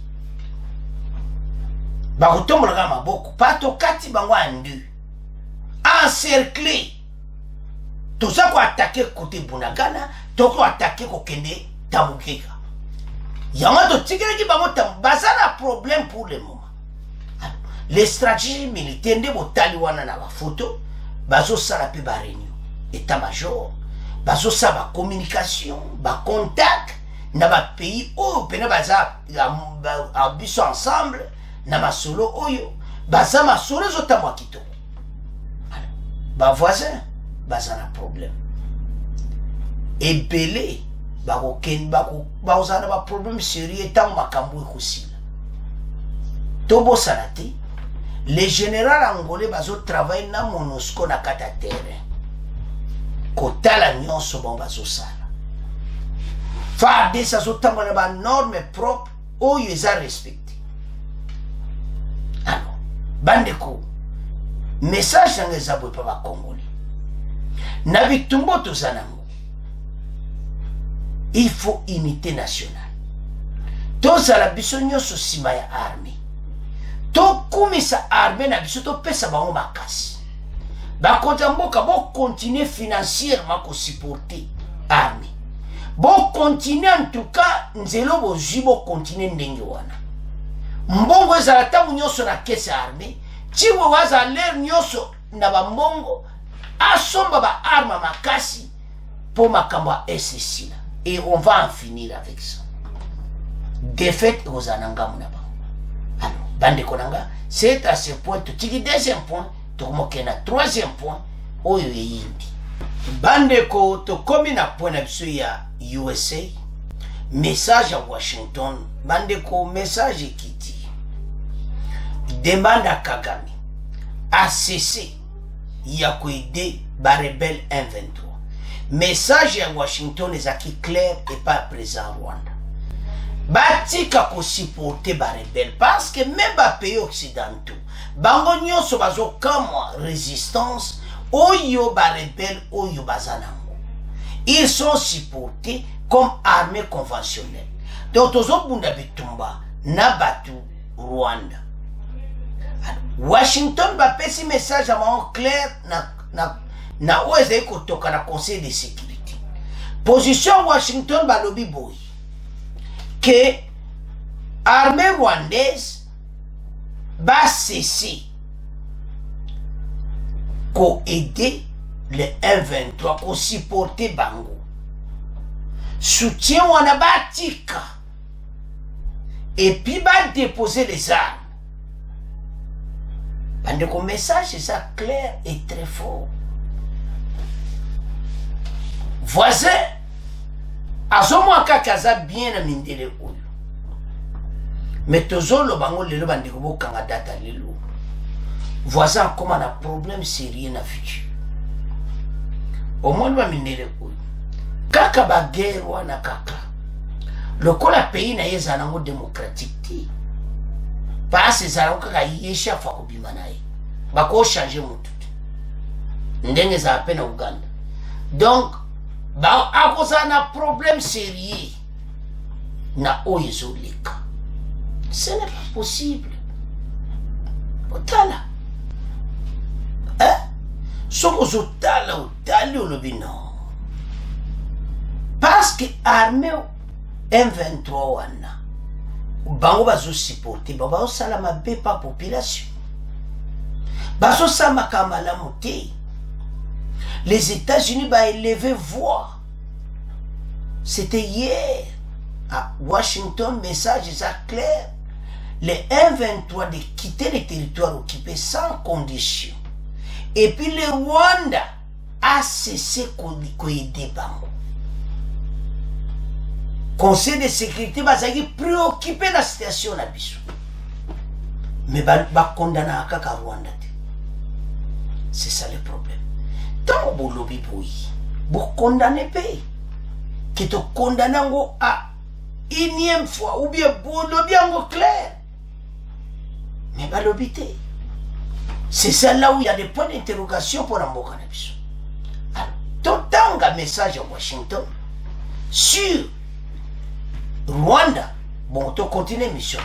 bakotombolaka maboko pa tokati bango andu encerclé toza koatake kote Bunagana tokoatake kokende Tabukeka yango totikeleki bango baza na problème pour le moment. Les stratégies militaires nde botali wana na bafoto bazosala mpe baréunion état-major bazosala bacommunication bacontact na bapays oyo pene baza biso ensemble na masolo oyo baza masolo ezotambwa kitoko bavoisin baza na problème ebele bakozala na baproblème sérieux ntango makambo ekosila tobosana te les général angolais bazotravaille na MONUSCO na kati ya terrain kotala nyonso bango bazosala FARDC azotambola na banorme propre oyo eza respecté. Alors bandeko message yango eza boye mpa bakongoli na bitumbo toza nango il faut unité nationale tozala biso nyonso nsima ya armée tokumisa armée na biso topesa bango makasi bakonza mboka bokontinue financièrement kosupporte armée bokontinue en tout cas nzelo bozwi bokontinue ndenge wana mbongo ezala ntango nyonso na kese ya armée tiwe waza lere nyonso na bambongo asomba baarme makasi mpo makambo ya SSI. Et on va en finir avec ça. Défaite aux anangamuna. Alors, bande konanga, c'est à ce point, tu dis deuxième point, tu as troisième point, oyo yindi. Bande ko, to komi na point na ya USA, message à Washington, bande ko, message kiti. Demande à Kagame, à cesser, ya ko aider ba rebelle 123. Message à Washington est clair et pas présent Rwanda. Batika ko supporter ba rebelle parce que même ba pays occidentaux, bango nyonso bazo kamwa résistance oyo ba rebelle oyo bazanango. Ils sont supportés comme armée conventionnelle. Donc tozo bunda bitumba na batu Rwanda. Washington ba pesi message à mon clair na oeze kotoka na conseil de sécurité. Position Washington balobi boy que armée rwandaise va cesser ko aider les M23 ko supporter bango. Soutien wana batika et puis va déposer les armes. Bande ko message c'est ça clair et très fort. Voisin, azomwaka kaza bien na mindele oyo. Mais tozolo bango lelo bandeko bokanga data lelo. Voisin comment na problème sérieux na futur. Au moins ba mindele oyo. Kaka ba guerre wana kaka. Lokola pays na yeza nango démocratique ti. Parce zala kaka yesha fa kubima naye. Bako changer mututu. Ndenge za pena Uganda. Donc ba akosa na problème sérieux na oyezo leka. Ce n'est pas possible. Otala. Hein? Soko zotala otali olobi non. Parce que armée M23 wana bango bazo supporter bango sala mabe pa population. Bazo sama kamala moté. Les États-Unis va élever voix. C'était hier à Washington, message est clair. Les M23 de quitter les territoires occupés sans condition. Et puis le Rwanda a cessé d'aider Bango. Conseil de sécurité va préoccupé la situation à Bissou. Mais va condamner à Kaka Rwanda. C'est ça le problème. Tant que vous vous condamnez pas, que te condamnez à énième fois, ou bien vous lobby en clair. Mais balobité. C'est ça là où il y a des points d'interrogation pour l'ambo cannabis. Alors, tout un message à Washington sur Rwanda. Bon, tu continues mission.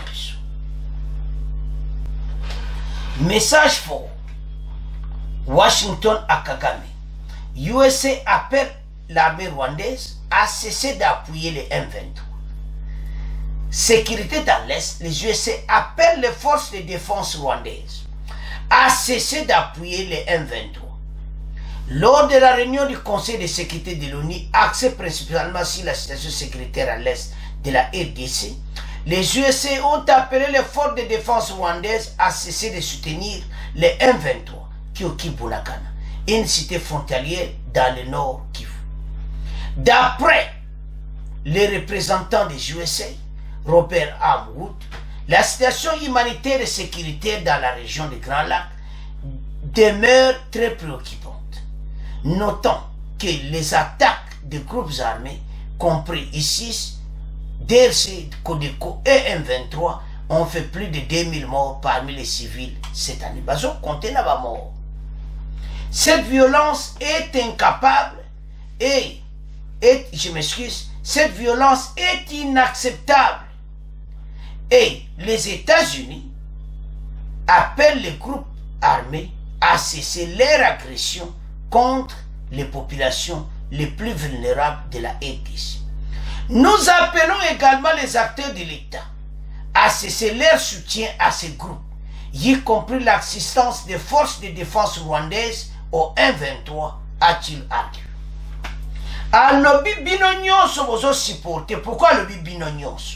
Message fort. Washington à Kagame. USA appelle l'armée rwandaise à cesser d'appuyer les M23. Sécurité dans l'Est, les USA appellent les forces de défense rwandaises à cesser d'appuyer les M23. Lors de la réunion du Conseil de sécurité de l'ONU, axée principalement sur la situation sécuritaire à l'Est de la RDC, les USA ont appelé les forces de défense rwandaises à cesser de soutenir les M23 qui occupent Bunagana, une cité frontalière dans le nord Kivu. D'après les représentants des USA, Robert Amwood, la situation humanitaire et sécuritaire dans la région des Grands Lacs demeure très préoccupante. Notons que les attaques de groupes armés, compris ISIS, DRC, Codeco et M23, ont fait plus de 2000 morts parmi les civils cette année. Bazo comptait la mort. Cette violence est incapable et je m'excuse, cette violence est inacceptable. Et les États-Unis appellent les groupes armés à cesser leur agression contre les populations les plus vulnérables de la RDC. Nous appelons également les acteurs de l'État à cesser leur soutien à ces groupes, y compris l'assistance des forces de défense rwandaises au M23, a-t-il ardu. Alors, le binonionso vous supporté. Pourquoi le binonionso?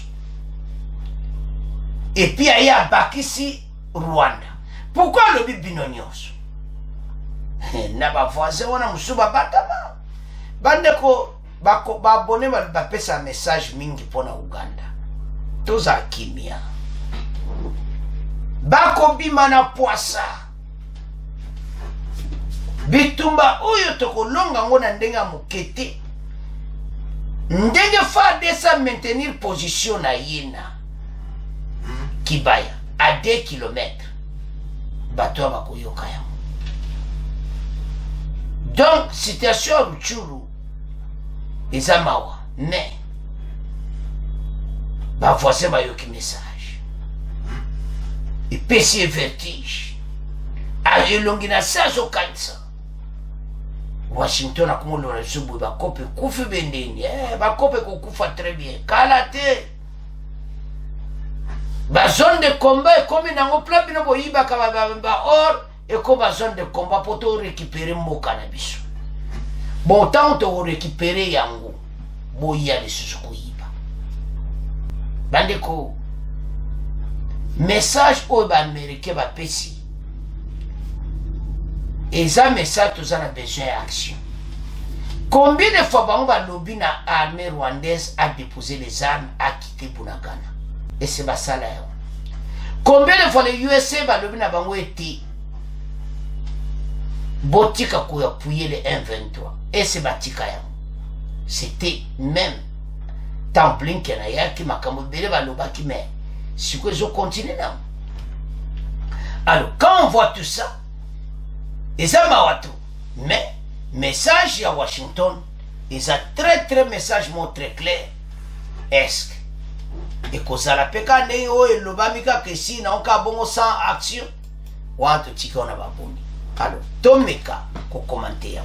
Et puis, il y a Bakissi, Rwanda. Pourquoi le binonionso? Na ba voisin, on a moussouba batama. Bandeko, ba abonné, ba pesa message mingi pour na Uganda. Toza kimia. Bako bimana poisa. Bitumba uyo toko longa ngona ndenga mukete. Ndenge fa desa maintenir position na yena. Kibaya, à 2 km. Bato bakoyoka yango. Donc, situation à Ruchuru, Ezamawa, mais, bah, voici ma yoki message. Et PC vertige. A yelongina sazo kansa. Washington a comme le subu, bah, kope kufu bendeni, bah, kope kufa très bien. Kalate. Bah, zone de combat, comme il n'a pas de boyiba, bah, or, et comme la zone de combat pour te récupérer mon cannabis. Bon, tant que tu récupérer yango, boya de suzukuiba. Bandeko, message au américain va pési. Et ça, message, tous en a besoin d'action. Combien de fois on va lobby na armée rwandaise a déposé les armes à quitter Bunagana? Et c'est ça là. Combien de fois les USA va lobby na bango été botika pour appuyer les M23 et c'est batika ya. C'était même tant Blinken a qui m'a camobélé va le baki mais si que je continue là. Alors quand on voit tout ça et ça m'a wato mais message à Washington et ça très message très clair est-ce que et que ça la peka ne o et le bamika que si na on ka bongo sans action ou en tout cas on a pas boni. Alors, Tomeka, ko commenter.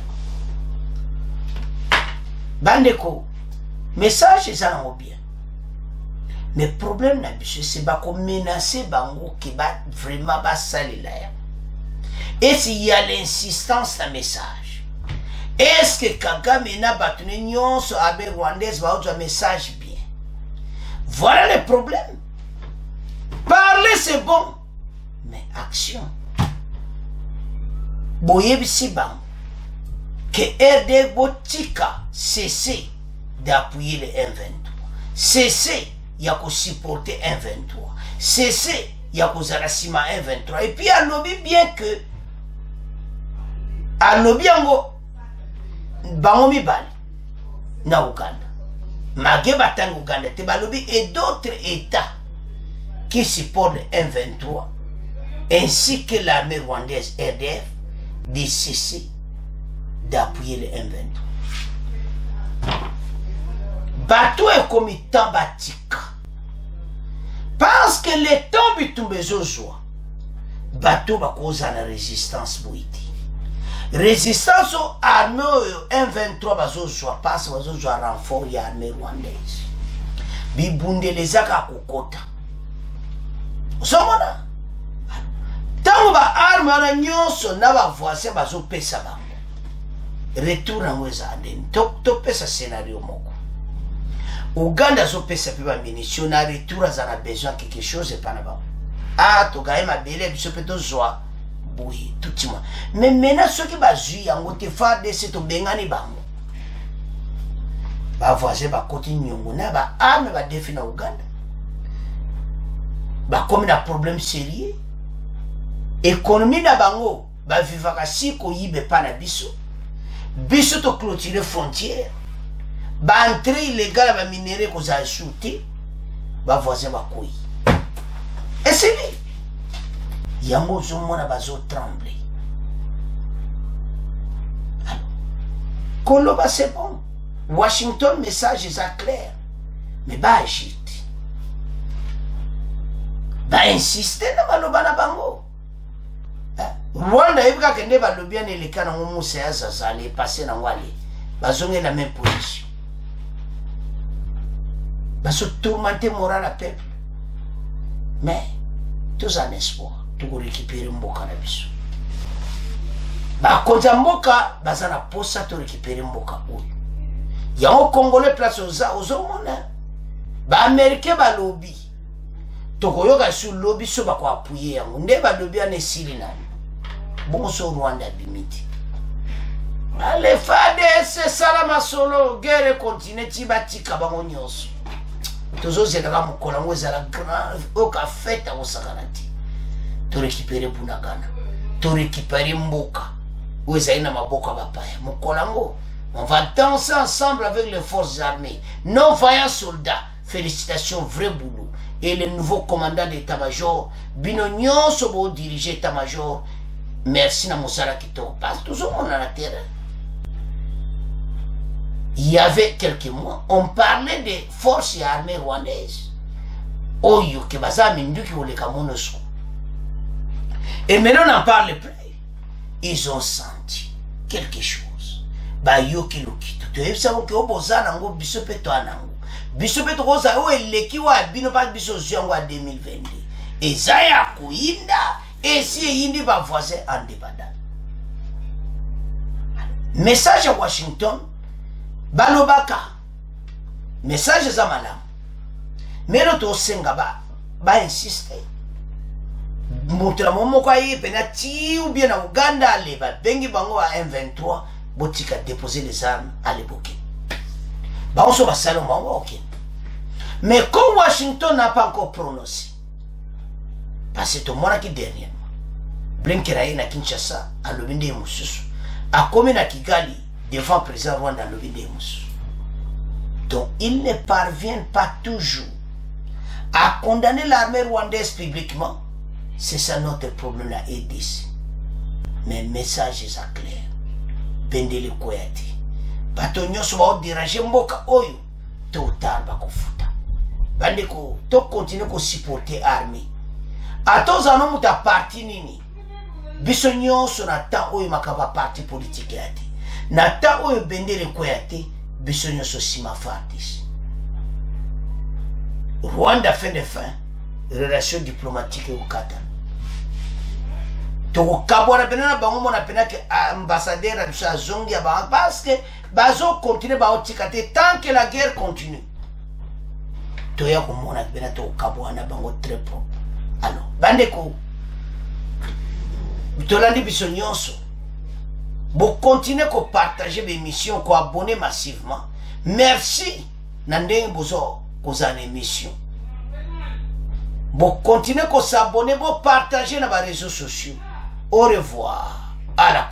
Bandeko, message ça en bien. Mais problème na biso c'est pas qu'on menacer bango qui va vraiment pas saler là. Et s'il y a l'insistance dans message. Est-ce que Kagame na batune nyonso abe rwandaise va autre message bien? Voilà le problème. Parler c'est bon, mais action. Boyebisi bang que RD Botika cessez d'appuyer les M23. Cessez ya ko supporter M23. Cessez ya ko zarasima M23. Et puis à lobby bien que à lobby ango bango mibali na Uganda. Mage batang Uganda te balobi et d'autres états qui supportent le M23 ainsi que l'armée rwandaise RDF de cesser d'appuyer le M23. Bateau est comme Tambatika. Parce que les temps bitumbezo joie. Bateau va causer la résistance bouiti. Résistance aux armées M23 bazo joie parce bazo joie renfort y armée rwandaise. Bibunde les aka kokota. Somona. Tango ba arme na nyonso na ba voisin bazo pesa bango. Retour na mweza andeni. To pesa scénario moko. Uganda zo pesa pe ba munitions na retour azana besoin quelque chose et pas na ba. Ah to gaye ma bele biso pe to joie. Oui, tout le monde. Mais maintenant ceux qui bazui yango te fa de ce to bengani bango. Ba voisin ba continue nyongo na ba arme ba défi na Uganda. Ba comme na problème sérieux. Économie na bango ba vivaka siko yibe pa na biso. Biso to clôturer frontière. Ba entrée illégale ba minerai ko za shooter. Ba voisin ba koyi. Et c'est lui. Yango zomona bazo trembler. Alors, Koloba c'est bon. Washington message est clair. Mais ba agite. Ba insister na baloba na bango. Rwanda yebika kende balobi na eleka na Musa ya Zazali passé na ngwale. Bazonge la même position. Baso tourmenter moral à peuple. Mais tous en espoir. Tout récupérer mboka na biso. Ba konza mboka bazana posa to récupérer mboka oyo. Yango Congolais place ozomona. Ba Américain ba lobby. Tokoyoka sur lobby so ba ko appuyer yango. Nde ba lobby ane sili nani. Bonso Rwanda bimiti. Ale fade se salama solo guerre continue tibatika bango nyonso. Tozo zela mukola ngweza la grand oka feta osakanati. To récupérer Bunagana, to récupérer Mboka, où ils ont Maboka Bapaya, Mokolango. On va danser ensemble avec les forces armées. Nos vaillants soldats, félicitations, vrai boulot. Et le nouveau commandant d'état-major, Binognon Sobo diriger état-major. Merci na Moussala Kito. Parce que toujours on a la terre. Il y avait quelques mois, on parlait des forces armées rwandaises. Oyo, que baza mindu qui voulait kamonosco. Et maintenant on n'en parle plus. Ils ont senti quelque chose. Ba yo kilokito. Tu es savons que oboza nango biso peto anango. Biso peto koza o eleki wa bino pas biso ziongo en 2022. Et ça ya kuinda et si yindi ba voisin indépendant. Message à Washington. Balobaka. Message za malam. Mais l'autre senga ba insister. Montra momo kwa yi penati ou bien na Uganda ale ba bengi bango à M23 botika déposer les armes à l'époque. Ba on so ba salon bango OK. Mais comme Washington n'a pas encore prononcé parce que tout le monde qui dernièrement Blinken na Kinshasa à l'obinde mususu a commis na Kigali devant le président Rwanda à l'obinde mususu. Donc il ne parvient pas toujours à condamner l'armée rwandaise publiquement. C'est ça notre problème là et d'ici. Mais le message est clair. Bendele Koyati. Batonyo soba dirager mboka oyo. Tôt ou tard bakofuta. Bandeko, to continue ko supporter armée. Ato zano muta parti nini. Biso nyonso na ta oyo makaba parti politique yati. Na ta oyo Bendele Koyati, biso nyonso sima fartis. Rwanda fin de fin. Relation diplomatique au Qatar. Toko kabwana benana bango mona penake ambassadeur à zongi ya ba parce que bazo continue ba otikate tant que la guerre continue. Toya ko mona benana to kabwana bango très propre. Alors, bandeko Tolandi biso nyonso. Bo continuer ko partager mes émissions, ko abonner massivement. Merci nandenge bozo ko zana émission. Bon, continuez à s'abonner, bon, partager dans les réseaux sociaux. Au revoir. À la